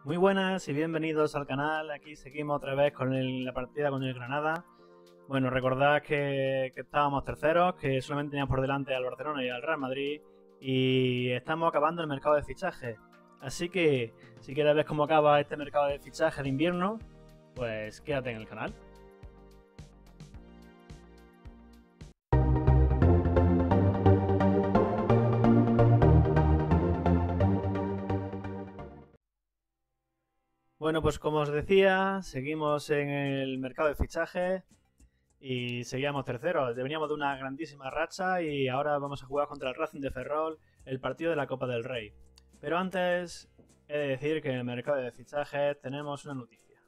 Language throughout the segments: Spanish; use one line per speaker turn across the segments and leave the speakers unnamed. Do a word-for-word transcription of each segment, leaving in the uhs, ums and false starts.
Muy buenas y bienvenidos al canal. Aquí seguimos otra vez con el- la partida con el Granada. Bueno, recordad que, que estábamos terceros, que solamente teníamos por delante al Barcelona y al Real Madrid. Y estamos acabando el mercado de fichajes. Así que si quieres ver cómo acaba este mercado de fichajes de invierno, pues quédate en el canal. Bueno, pues como os decía, seguimos en el mercado de fichajes y seguíamos terceros. Veníamos de una grandísima racha y ahora vamos a jugar contra el Racing de Ferrol el partido de la Copa del Rey. Pero antes he de decir que en el mercado de fichajes tenemos una noticia.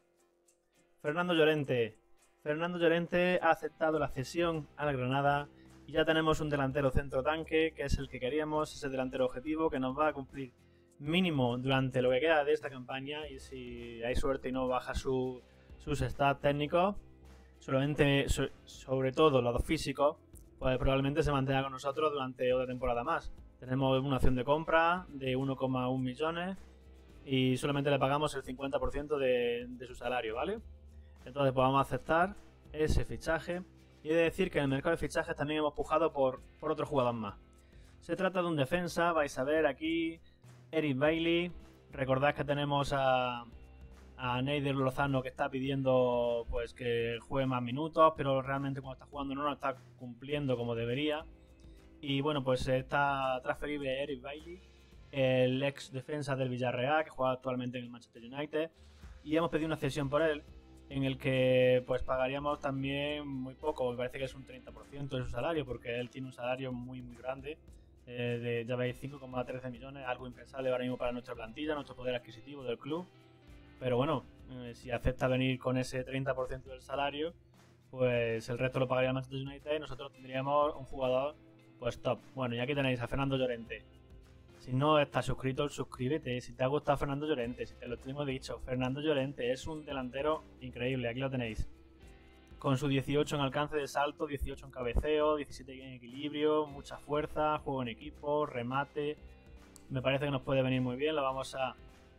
Fernando Llorente. Fernando Llorente ha aceptado la cesión al Granada y ya tenemos un delantero centro tanque que es el que queríamos, ese delantero objetivo que nos va a cumplir mínimo durante lo que queda de esta campaña, y si hay suerte y no baja su, sus stats técnicos, solamente, so, sobre todo los físicos, pues probablemente se mantenga con nosotros durante otra temporada más. Tenemos una opción de compra de uno coma uno millones y solamente le pagamos el cincuenta por ciento de, de su salario, ¿vale? Entonces pues vamos a aceptar ese fichaje. Y he de decir que en el mercado de fichajes también hemos pujado por, por otro jugador más. Se trata de un defensa, vais a ver aquí, Eric Bailly. Recordad que tenemos a, a Neider Lozano, que está pidiendo pues que juegue más minutos, pero realmente cuando está jugando no lo está cumpliendo como debería. Y bueno, pues está transferible Eric Bailly, el ex defensa del Villarreal, que juega actualmente en el Manchester United, y hemos pedido una cesión por él, en el que pues pagaríamos también muy poco, me parece que es un treinta por ciento de su salario, porque él tiene un salario muy muy grande, eh, de, ya veis, cinco coma trece millones, algo impensable ahora mismo para nuestra plantilla, nuestro poder adquisitivo del club. Pero bueno, eh, si acepta venir con ese treinta por ciento del salario, pues el resto lo pagaría Manchester United y nosotros tendríamos un jugador pues top. Bueno, y aquí tenéis a Fernando Llorente. Si no estás suscrito, suscríbete. Si te ha gustado Fernando Llorente, si te lo tengo dicho, Fernando Llorente es un delantero increíble, aquí lo tenéis. Con su dieciocho en alcance de salto, dieciocho en cabeceo, diecisiete en equilibrio, mucha fuerza, juego en equipo, remate. Me parece que nos puede venir muy bien, lo vamos a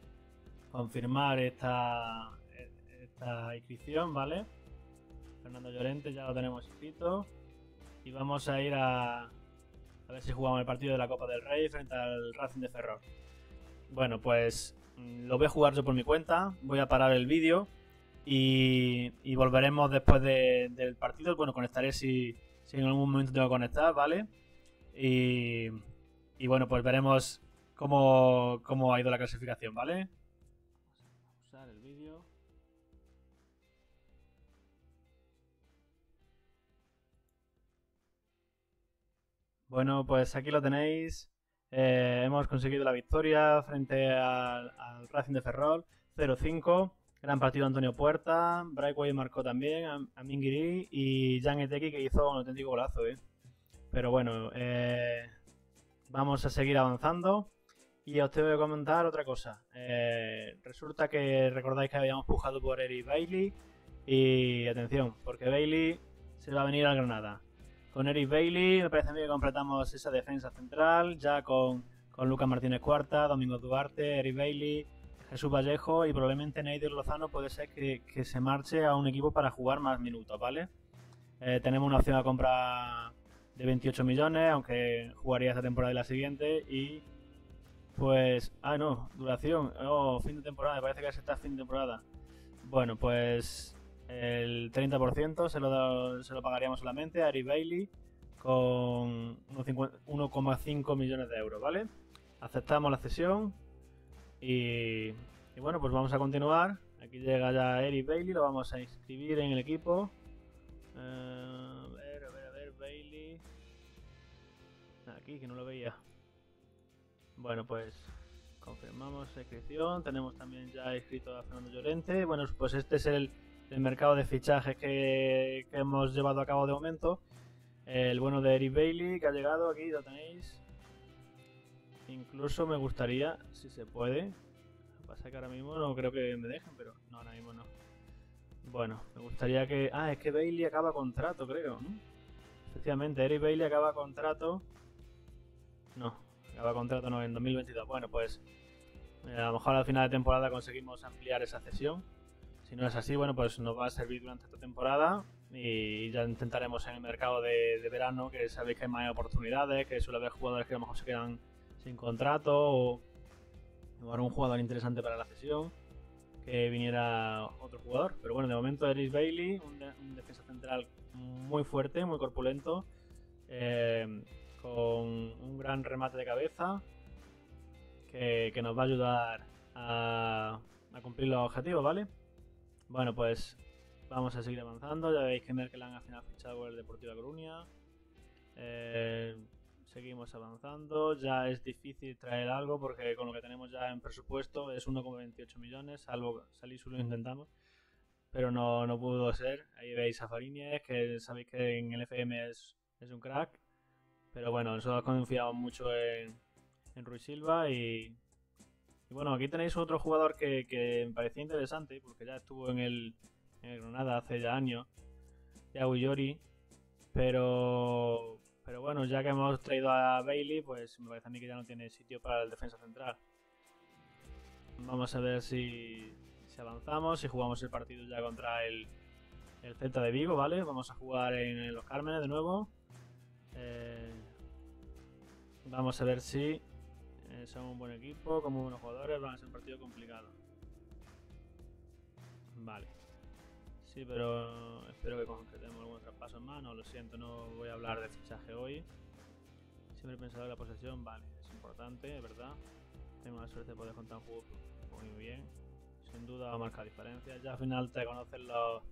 confirmar esta, esta inscripción, ¿vale? Fernando Llorente ya lo tenemos inscrito. Y vamos a ir a... A ver si jugamos el partido de la Copa del Rey frente al Racing de Ferrol. Bueno, pues lo voy a jugar yo por mi cuenta. Voy a parar el vídeo y, y volveremos después de, del partido. Bueno, conectaré si, si en algún momento tengo que conectar, ¿vale? Y, y bueno, pues veremos cómo, cómo ha ido la clasificación, ¿vale? Vamos a usar el vídeo. Bueno, pues aquí lo tenéis. Eh, hemos conseguido la victoria frente al, al Racing de Ferrol, cero cinco. Gran partido Antonio Puerta, Brightway marcó también, a, a Minguiri y Jan Eteki, que hizo un auténtico golazo. ¿eh? Pero bueno, eh, vamos a seguir avanzando. Y os tengo que comentar otra cosa. Eh, resulta que recordáis que habíamos pujado por Eric Bailly. Y atención, porque Bailly se va a venir al Granada. Con Eric Bailly me parece a mí que completamos esa defensa central, ya con, con Lucas Martínez Cuarta, Domingo Duarte, Eric Bailly, Jesús Vallejo y probablemente Neider Lozano puede ser que, que se marche a un equipo para jugar más minutos, ¿vale? Eh, tenemos una opción a compra de veintiocho millones, aunque jugaría esta temporada y la siguiente, y pues... Ah, no, duración, oh, fin de temporada, me parece que es esta fin de temporada. Bueno, pues... El treinta por ciento se lo, se lo pagaríamos solamente a Eric Bailly con uno coma cinco millones de euros, ¿vale? Aceptamos la cesión y, y bueno, pues vamos a continuar. Aquí llega ya Eric Bailly, lo vamos a inscribir en el equipo. Uh, a ver, a ver, a ver, Bailly. Aquí, que no lo veía. Bueno, pues confirmamos la inscripción. Tenemos también ya inscrito a Fernando Llorente. Bueno, pues este es el... el mercado de fichajes que, que hemos llevado a cabo de momento. El bueno de Eric Bailly, que ha llegado aquí, lo tenéis. Incluso me gustaría, si se puede, lo que pasa es que ahora mismo no creo que me dejen, pero no, ahora mismo no. Bueno, me gustaría que... Ah, es que Bailly acaba contrato, creo, ¿no? Efectivamente, Eric Bailly acaba contrato... No, acaba contrato no, en dos mil veintidós. Bueno, pues Eh, a lo mejor al final de temporada conseguimos ampliar esa cesión. Si no es así, bueno, pues nos va a servir durante esta temporada y ya intentaremos en el mercado de, de verano, que sabéis que hay más oportunidades, que suele haber jugadores que a lo mejor se quedan sin contrato o, o un jugador interesante para la cesión, que viniera otro jugador. Pero bueno, de momento Eris Bailey, un, de, un defensa central muy fuerte, muy corpulento, eh, con un gran remate de cabeza que, que nos va a ayudar a, a cumplir los objetivos, ¿vale? Bueno, pues vamos a seguir avanzando. Ya veis que Merkeland al final ha fichado por el Deportivo Coruña. Eh, seguimos avanzando. Ya es difícil traer algo porque con lo que tenemos ya en presupuesto es uno coma veintiocho millones. Salvo salir solo lo intentamos, pero no, no pudo ser. Ahí veis a Fariñez, que sabéis que en el F M es, es un crack. Pero bueno, nosotros confiamos mucho en, en Rui Silva y, y bueno, aquí tenéis otro jugador que, que me parecía interesante porque ya estuvo en el, en el Granada hace ya años, Yago Llori, pero pero bueno, ya que hemos traído a Bailey, pues me parece a mí que ya no tiene sitio para el defensa central. Vamos a ver si, si avanzamos, si jugamos el partido ya contra el, el Celta de Vigo, ¿vale? Vamos a jugar en, en Los Cármenes de nuevo. Eh, vamos a ver si eh, son un buen equipo, como buenos jugadores, van a ser un partido complicado. Vale. Sí, pero espero que concretemos algunos traspasos más. No, lo siento, no voy a hablar de fichaje hoy. Siempre he pensado que la posesión, vale, es importante, es verdad. Tengo la suerte de poder contar un juego muy bien. Sin duda va a marcar diferencias. Ya al final te conocen los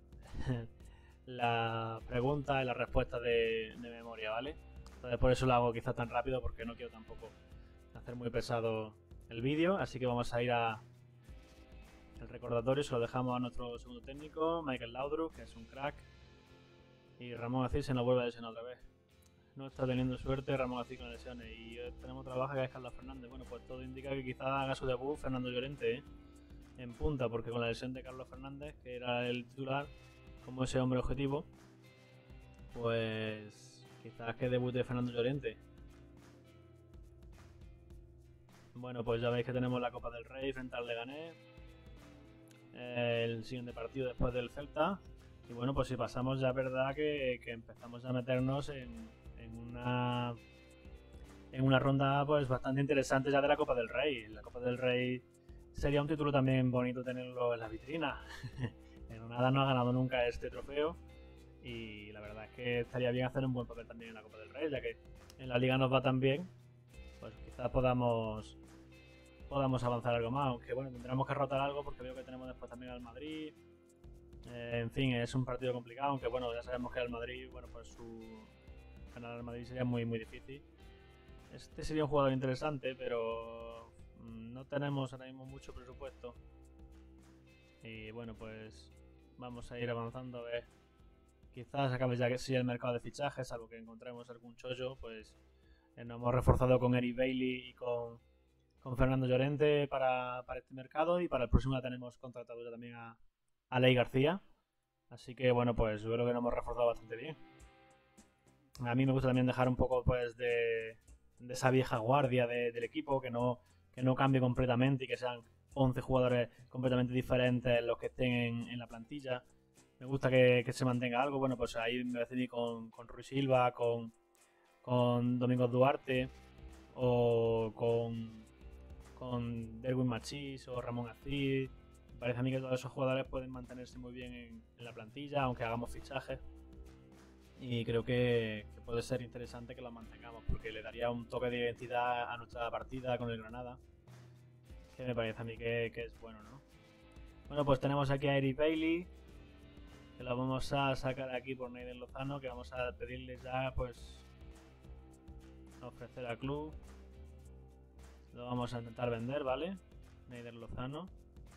las preguntas y las respuestas de, de memoria, ¿vale? Entonces por eso lo hago quizás tan rápido, porque no quiero tampoco hacer muy pesado el vídeo. Así que vamos a ir a el recordatorio, se lo dejamos a nuestro segundo técnico, Michael Laudrup, que es un crack. Y Ramón Acid se nos vuelve a lesionar otra vez. No está teniendo suerte Ramón Acid con lesiones. Y tenemos otra baja que es Carlos Fernández. Bueno, pues todo indica que quizás haga su debut Fernando Llorente, ¿eh? En punta, porque con la lesión de Carlos Fernández, que era el titular, como ese hombre objetivo, pues quizás que debute Fernando Llorente. Bueno, pues ya veis que tenemos la Copa del Rey frente al Leganés, el siguiente partido después del Celta. Y bueno, pues si pasamos ya es verdad que, que empezamos a meternos en, en una en una ronda pues bastante interesante ya de la Copa del Rey. La Copa del Rey sería un título también bonito tenerlo en la vitrina. El Granada no ha ganado nunca este trofeo y la verdad es que estaría bien hacer un buen papel también en la Copa del Rey, ya que en la Liga nos va tan bien, pues quizás podamos podamos avanzar algo más, aunque bueno, tendremos que rotar algo porque veo que tenemos después también al Madrid. Eh, en fin, es un partido complicado, aunque bueno, ya sabemos que el Madrid, bueno, pues su ganar al Madrid sería muy muy difícil. Este sería un jugador interesante, pero no tenemos ahora mismo mucho presupuesto. Y bueno, pues vamos a ir avanzando a ver. Quizás acabe ya que sí el mercado de fichajes, salvo que encontremos algún chollo, pues eh, nos hemos reforzado con Eris Bailey y con, con Fernando Llorente para, para este mercado, y para el próximo ya tenemos contratado ya también a, a Ley García. Así que bueno, pues yo creo que nos hemos reforzado bastante bien. A mí me gusta también dejar un poco pues de, de esa vieja guardia de, del equipo, que no, que no cambie completamente y que sean once jugadores completamente diferentes los que estén en, en la plantilla. Me gusta que, que se mantenga algo. Bueno, pues ahí me decidí con, con Rui Silva, con, con Domingo Duarte o con, con Derwin Machís o Ramón Acid. Me parece a mí que todos esos jugadores pueden mantenerse muy bien en, en la plantilla, aunque hagamos fichajes. Y creo que, que puede ser interesante que los mantengamos, porque le daría un toque de identidad a nuestra partida con el Granada, que me parece a mí que, que es bueno, ¿no? Bueno, pues tenemos aquí a Eris Bailey, que lo vamos a sacar aquí por Neider Lozano, que vamos a pedirle ya, pues, ofrecer al club. Lo vamos a intentar vender, ¿vale? Neider Lozano.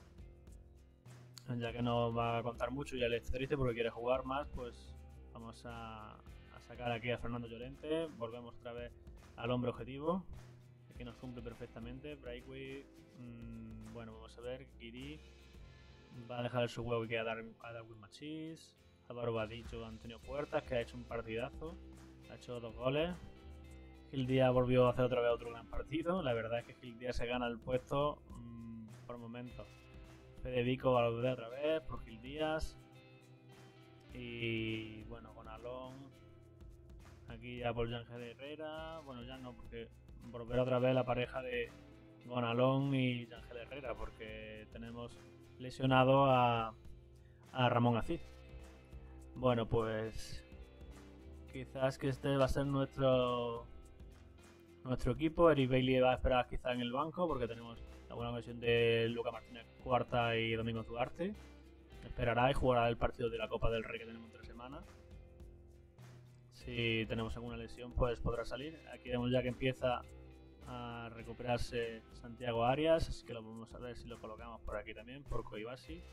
Ya que no va a contar mucho y él es triste porque quiere jugar más, pues vamos a, a sacar aquí a Fernando Llorente. Volvemos otra vez al hombre objetivo, que nos cumple perfectamente. Breakway, mmm, bueno, vamos a ver. Guiri va a dejar su huevo y queda a Darwin Machís. Álvaro va dicho Antonio Puertas, que ha hecho un partidazo, ha hecho dos goles. Gil Díaz volvió a hacer otra vez otro gran partido. La verdad es que Gil Díaz se gana el puesto mmm, por momentos. Federico va a volver otra vez por Gil Díaz. Y bueno, con Alon. Aquí ya por Ángel Herrera. Bueno, ya no, porque volver otra vez la pareja de Gonalón y Ángel Herrera, porque tenemos lesionado a, a Ramón Aziz. Bueno, pues quizás que este va a ser nuestro nuestro equipo. Eric Bailey va a esperar quizás en el banco, porque tenemos la buena versión de Luca Martínez Cuarta y Domingo Duarte. Esperará y jugará el partido de la Copa del Rey que tenemos entre semanas. Si tenemos alguna lesión, pues podrá salir. Aquí vemos ya que empieza a recuperarse Santiago Arias, así que lo vamos a ver si lo colocamos por aquí también, por Coibasi.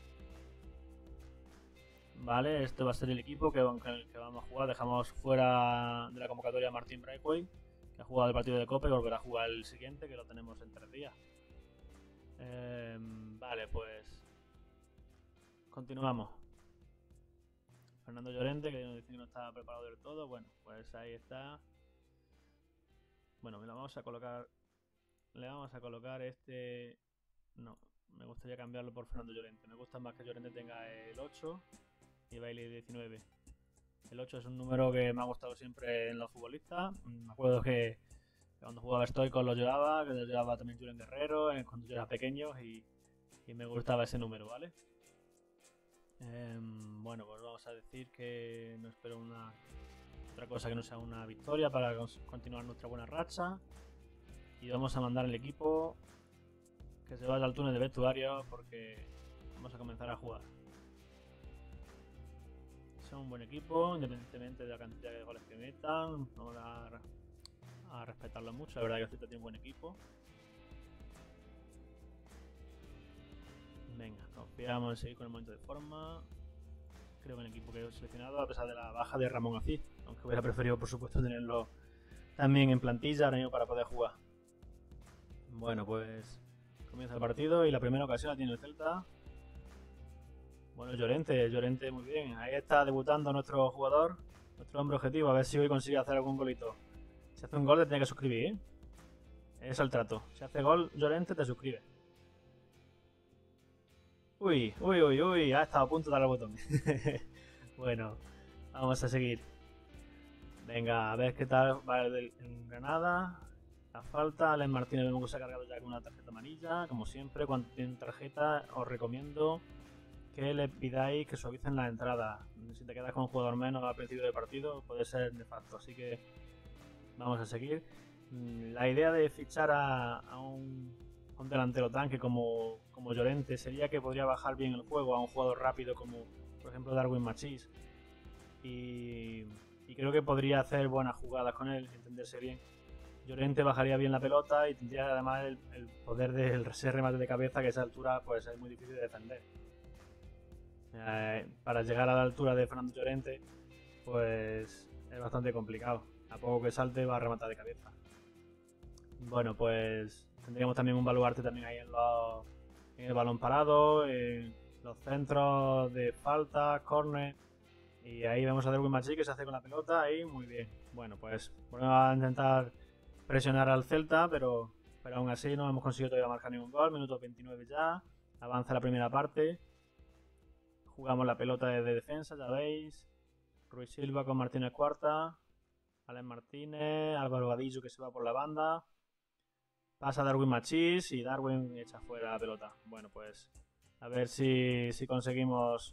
Vale, este va a ser el equipo que, que vamos a jugar. Dejamos fuera de la convocatoria a Martín Breakway, que ha jugado el partido de Copa y volverá a jugar el siguiente, que lo tenemos en tres días. Eh, vale, pues continuamos. Fernando Llorente, que dice que no estaba preparado del todo. Bueno, pues ahí está. Bueno, le vamos a colocar. Le vamos a colocar este. No, me gustaría cambiarlo por Fernando Llorente. Me gusta más que Llorente tenga el ocho y Bailey diecinueve. El ocho es un número que me ha gustado siempre en los futbolistas. Me acuerdo que cuando jugaba Stoico lo llevaba, que lo llevaba también Julen Guerrero cuando yo era pequeño y, y me gustaba ese número, ¿vale? Eh, bueno, pues vamos a decir que no espero una otra cosa que no sea una victoria para continuar nuestra buena racha. Y vamos a mandar el equipo que se vaya al túnel de vestuario porque vamos a comenzar a jugar. Son un buen equipo, independientemente de la cantidad de goles que metan. Vamos a, a respetarlo mucho. La verdad que Celta tiene un buen equipo. Venga, confiamos en seguir con el momento de forma. Creo que el equipo que he seleccionado, a pesar de la baja de Ramón Aziz, aunque hubiera preferido por supuesto tenerlo también en plantilla ahora mismo para poder jugar. Bueno, pues comienza el partido y la primera ocasión la tiene el Celta. Bueno, Llorente, Llorente muy bien. Ahí está debutando nuestro jugador, nuestro hombre objetivo, a ver si hoy consigue hacer algún golito. Si hace un gol te tiene que suscribir, ¿eh? Es el trato. Si hace gol Llorente te suscribe. Uy, uy, uy, uy, ha estado a punto de dar el botón. Bueno, vamos a seguir. Venga, a ver qué tal va el en Granada. La falta, Alex Martínez vemos que se ha cargado ya con una tarjeta amarilla. Como siempre, cuando tienen tarjeta, os recomiendo que le pidáis que suavicen la entrada. Si te quedas con un jugador menos al principio del partido, puede ser nefasto. Así que vamos a seguir. La idea de fichar a, a un... un delantero tanque como, como Llorente sería que podría bajar bien el juego a un jugador rápido como por ejemplo Darwin Machís y, y creo que podría hacer buenas jugadas con él, entenderse bien. Llorente bajaría bien la pelota y tendría además el, el poder del ese remate de cabeza que a esa altura pues es muy difícil de defender. Eh, para llegar a la altura de Fernando Llorente pues es bastante complicado, a poco que salte va a rematar de cabeza. Bueno, pues tendríamos también un baluarte también ahí en, los, en el balón parado, en los centros de falta, córner. Y ahí vemos a Darwin Machís que se hace con la pelota ahí, muy bien. Bueno, pues volvemos a intentar presionar al Celta, pero, pero aún así no hemos conseguido todavía marcar ningún gol. Minuto veintinueve ya, avanza la primera parte. Jugamos la pelota desde defensa, ya veis. Ruiz Silva con Martínez Cuarta. Alex Martínez, Álvaro Vadillo que se va por la banda. Pasa Darwin Machís y Darwin echa fuera la pelota. Bueno, pues a ver si, si conseguimos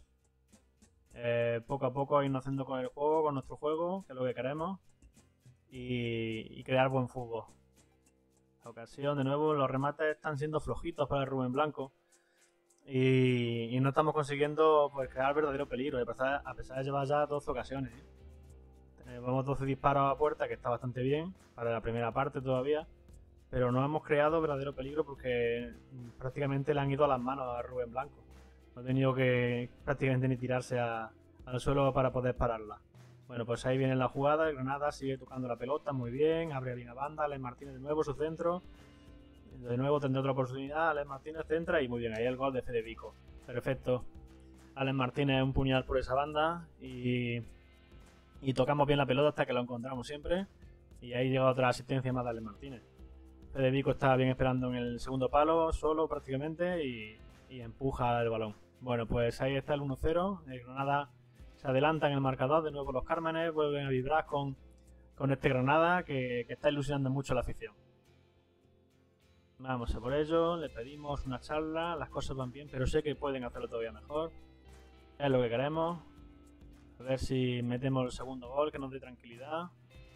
eh, poco a poco irnos haciendo con el juego, con nuestro juego, que es lo que queremos, y, y crear buen fútbol. La ocasión, de nuevo, los remates están siendo flojitos para el Rubén Blanco y, y no estamos consiguiendo pues, crear verdadero peligro, a pesar, a pesar de llevar ya doce ocasiones. ¿eh? Tenemos doce disparos a puerta, que está bastante bien para la primera parte todavía. Pero no hemos creado verdadero peligro porque prácticamente le han ido a las manos a Rubén Blanco. No ha tenido que prácticamente ni tirarse a, al suelo para poder pararla. Bueno, pues ahí viene la jugada. El Granada sigue tocando la pelota muy bien. Abre bien a banda. Alex Martínez de nuevo su centro. De nuevo tendrá otra oportunidad. Alex Martínez centra y muy bien. Ahí el gol de Federico. Perfecto. Alex Martínez un puñal por esa banda. Y, y tocamos bien la pelota hasta que lo encontramos siempre. Y ahí llega otra asistencia más de Alex Martínez. Federico está bien esperando en el segundo palo, solo prácticamente, y, y empuja el balón. Bueno, pues ahí está el uno cero. El Granada se adelanta en el marcador. De nuevo los Cármenes vuelven a vibrar con, con este Granada que, que está ilusionando mucho a la afición. Vamos a por ello. Le pedimos una charla. Las cosas van bien, pero sé que pueden hacerlo todavía mejor. Es lo que queremos. A ver si metemos el segundo gol, que nos dé tranquilidad.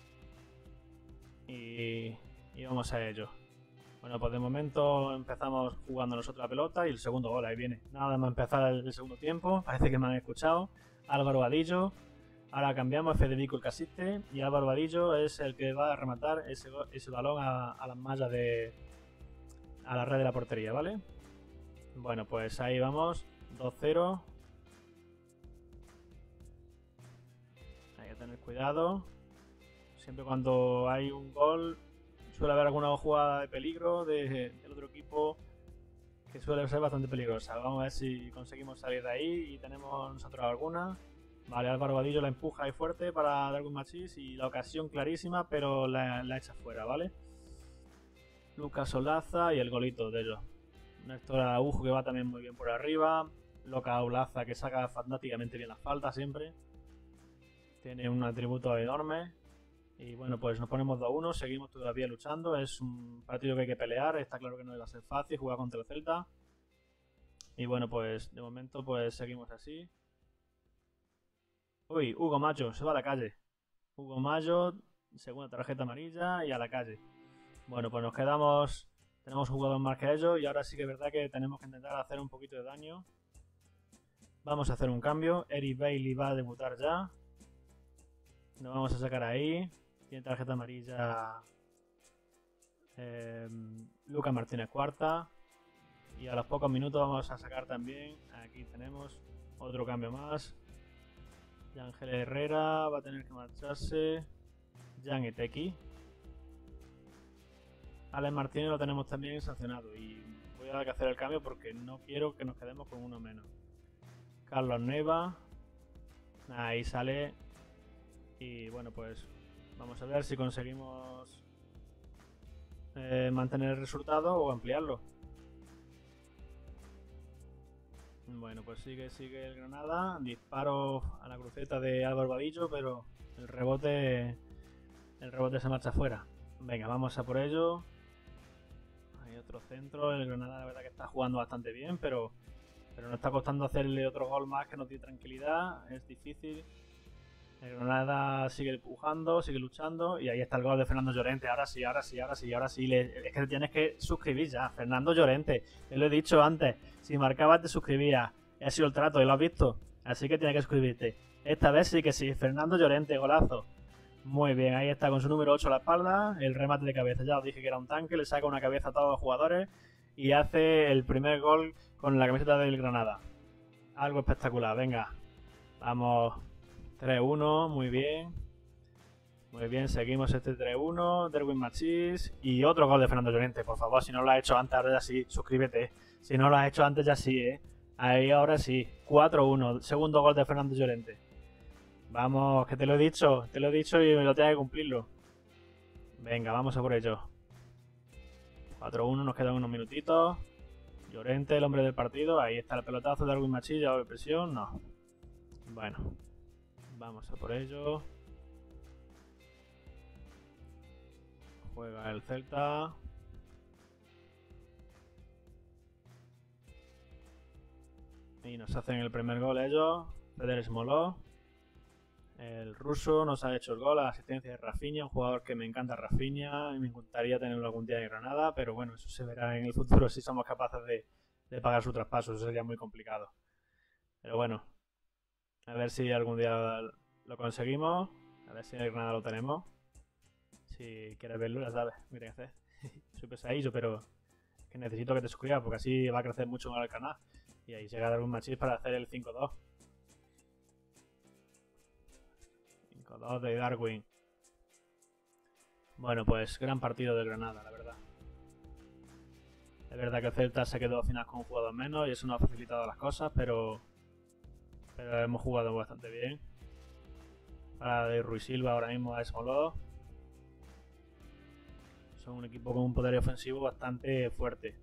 Y, y vamos a ello. Bueno, pues de momento empezamos jugando nosotros la pelota y el segundo gol, ahí viene. Nada más empezar el, el segundo tiempo, parece que me han escuchado. Álvaro Vadillo, ahora cambiamos a Federico el que asiste y Álvaro Vadillo es el que va a rematar ese, ese balón a, a las mallas de... a la red de la portería, ¿vale? Bueno, pues ahí vamos, dos cero. Hay que tener cuidado. Siempre cuando hay un gol suele haber alguna jugada de peligro de, del otro equipo que suele ser bastante peligrosa. Vamos a ver si conseguimos salir de ahí y tenemos nosotros alguna. Vale, Álvaro Vadillo la empuja ahí fuerte para Darwin Machís y la ocasión clarísima, pero la, la echa fuera, ¿vale? Lucas Olaza y el golito de ellos. Néstor Araujo que va también muy bien por arriba. Lucas Olaza que saca fantásticamente bien las faltas siempre. Tiene un atributo enorme. Y bueno, pues nos ponemos dos uno, seguimos todavía luchando. Es un partido que hay que pelear, está claro que no iba a ser fácil jugar contra el Celta. Y bueno, pues de momento pues seguimos así. Uy, Hugo Mayo se va a la calle. Hugo Mayo, segunda tarjeta amarilla y a la calle. Bueno, pues nos quedamos, tenemos un jugador más que ellos y ahora sí que es verdad que tenemos que intentar hacer un poquito de daño. Vamos a hacer un cambio, Eric Bailey va a debutar ya. Nos vamos a sacar ahí. Tiene tarjeta amarilla eh, Lucas Martínez cuarta. Y a los pocos minutos vamos a sacar también. Aquí tenemos otro cambio más. Ángel Herrera va a tener que marcharse. Jan Eteki. Alex Martínez lo tenemos también sancionado. Y voy a dar que hacer el cambio porque no quiero que nos quedemos con uno menos. Carlos Neva. Ahí sale. Y bueno, pues vamos a ver si conseguimos eh, mantener el resultado o ampliarlo. Bueno, pues sigue, sigue el Granada. Disparo a la cruceta de Álvaro Vadillo, pero el rebote, el rebote se marcha afuera. Venga, vamos a por ello. Hay otro centro. El Granada la verdad que está jugando bastante bien, pero, pero nos está costando hacerle otro gol más que nos dé tranquilidad. Es difícil. El Granada sigue empujando, sigue luchando y ahí está el gol de Fernando Llorente. Ahora sí, ahora sí, ahora sí, ahora sí. Le, es que te tienes que suscribir ya. Fernando Llorente, te lo he dicho antes. Si marcabas te suscribías. Ha sido el trato y lo has visto. Así que tienes que suscribirte. Esta vez sí que sí. Fernando Llorente, golazo. Muy bien, ahí está con su número ocho a la espalda. El remate de cabeza. Ya os dije que era un tanque. Le saca una cabeza a todos los jugadores. Y hace el primer gol con la camiseta del Granada. Algo espectacular. Venga. Vamos. tres uno, muy bien. Muy bien, seguimos este tres uno. Darwin Machís. Y otro gol de Fernando Llorente, por favor. Si no lo has hecho antes, ahora ya sí, suscríbete. Si no lo has hecho antes, ya sí, eh. Ahí ahora sí. cuatro uno. Segundo gol de Fernando Llorente. Vamos, que te lo he dicho. Te lo he dicho y me lo tengo que cumplirlo. Venga, vamos a por ello. cuatro uno, nos quedan unos minutitos. Llorente, el hombre del partido. Ahí está el pelotazo de Darwin Machís. ¿Ya de presión? No. Bueno. Vamos a por ello. Juega el Celta. Y nos hacen el primer gol ellos. Feder Smolov. El ruso nos ha hecho el gol a la asistencia de Rafinha. Un jugador que me encanta, Rafinha. Y me encantaría tenerlo algún día en Granada. Pero bueno, eso se verá en el futuro si somos capaces de, de pagar su traspaso. Eso sería muy complicado. Pero bueno. A ver si algún día lo conseguimos. A ver si en el Granada lo tenemos. Si quieres verlo, ya sabes. Mira qué hacer. Soy pesadillo, pero es que necesito que te suscribas porque así va a crecer mucho más el canal. Y ahí llega a dar un machis para hacer el cinco dos. cinco dos de Darwin. Bueno, pues gran partido del Granada, la verdad. Es verdad que el Celta se quedó al final con un jugador menos y eso nos ha facilitado las cosas, pero... Pero hemos jugado bastante bien. Para de Ruiz Silva ahora mismo a Smolov. son un equipo con un poder ofensivo bastante fuerte.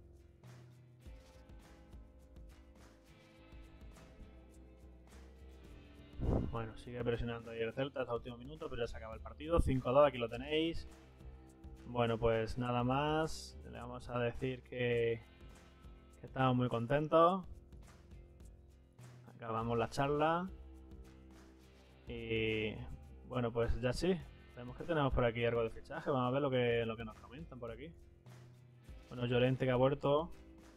Bueno, sigue presionando ahí el Celta hasta el último minuto, pero ya se acaba el partido. cinco a dos, aquí lo tenéis. Bueno, pues nada más. Le vamos a decir que, que estamos muy contentos. Acabamos la charla. Y bueno, pues ya sí. Vemos que tenemos por aquí algo de fichaje. Vamos a ver lo que, lo que nos comentan por aquí. Bueno, Llorente que ha vuelto.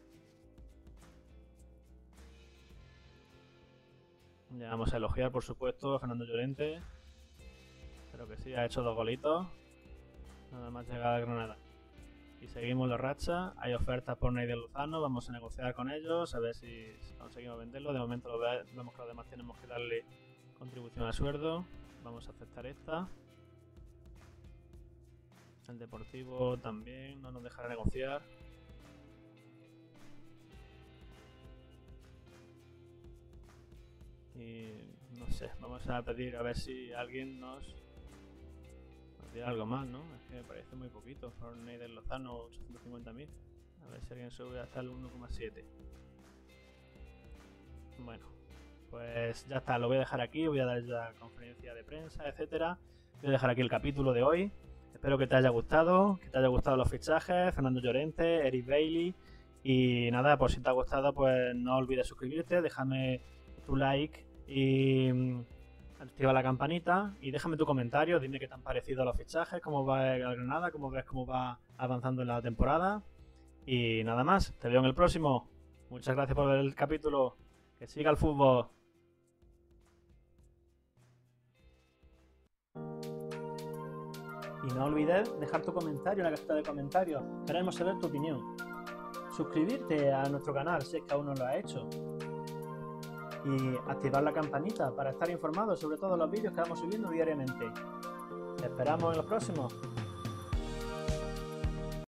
Ya vamos a elogiar, por supuesto, a Fernando Llorente. Creo que sí, ha hecho dos golitos. Nada más llegada de Granada. Y seguimos la racha. Hay ofertas por Neider Lozano. Vamos a negociar con ellos. A ver si conseguimos venderlo. De momento lo ve vemos que los demás tenemos que darle contribución al sueldo. Vamos a aceptar esta. El Deportivo también no nos dejará negociar. Y no sé, vamos a pedir a ver si alguien nos, nos diera algo más, ¿no? Es que me parece muy poquito. Por Neider Lozano, ochocientos cincuenta mil. A ver si alguien sube hasta el uno coma siete. Bueno, pues ya está, lo voy a dejar aquí. Voy a dar ya conferencia de prensa, etcétera. Voy a dejar aquí el capítulo de hoy. Espero que te haya gustado, que te haya gustado los fichajes, Fernando Llorente, Eric Bailly. Y nada, pues si te ha gustado, pues no olvides suscribirte, déjame tu like y activa la campanita y déjame tu comentario, dime qué te han parecido los fichajes, cómo va el Granada, cómo ves cómo va avanzando en la temporada. Y nada más, te veo en el próximo. Muchas gracias por ver el capítulo. Que siga el fútbol. Y no olvides dejar tu comentario en la cajita de comentarios. Queremos saber tu opinión. Suscribirte a nuestro canal si es que aún no lo has hecho. Y activar la campanita para estar informado sobre todos los vídeos que vamos subiendo diariamente. Te esperamos en los próximos.